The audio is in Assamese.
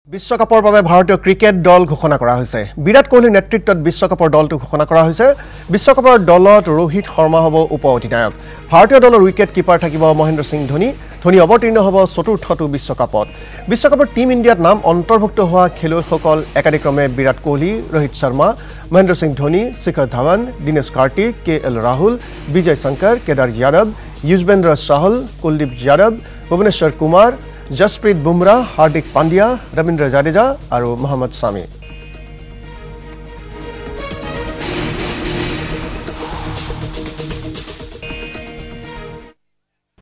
বিশ্বকাপৰ বাবে ভাৰতীয় ক্ৰিকেট দল ঘোষণা কৰা হৈছে। বিৰাট কোহলিৰ নেতৃত্বত বিশ্বকাপৰ দলটো ঘোষণা কৰা হৈছে। বিশ্বকাপৰ দলত ৰোহিত শৰ্মা হ'ব উপ অধিনায়ক। ভাৰতীয় দলৰ উইকেট কিপাৰ থাকিব মহেন্দ্ৰ সিং ধোনী। ধোনী অৱতীৰ্ণ হ'ব চতুৰ্থটো বিশ্বকাপত। বিশ্বকাপৰ টীম ইণ্ডিয়াত নাম অন্তৰ্ভুক্ত হোৱা খেলুৱৈসকল একাদিক্ৰমে বিৰাট কোহলি, ৰোহিত শৰ্মা, মহেন্দ্ৰ সিং ধোনী, শিখৰ ধাৱন, দিনেশ কাৰ্তিক, KL ৰাহুল, বিজয় শংকৰ, কেদাৰ যাদৱ, যুজবেন্দ্ৰ চাহল, কুলদীপ যাদৱ, ভুৱনেশ্বৰ কুমাৰ, जसप्रीत बुमराह, हार्दिक पांड्या, रविंद्र जडेजा और मोहम्मद शामी।